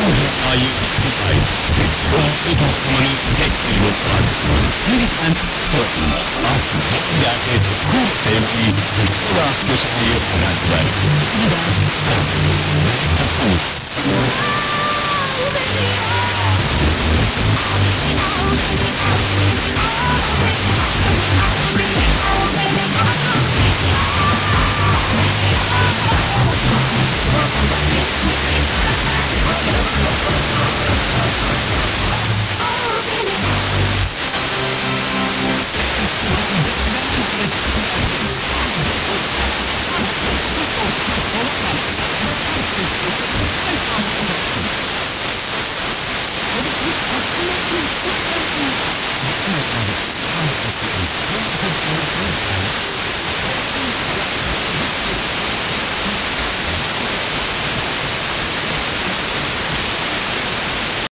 Dünyayı istihbayı, yolcu toplumunun tek bir yolu var. Lütfen sorun, artık bir yerde kur sevgiyi, rahat yaşamayı öğrendiler. Lütfen sorun, toplumuz.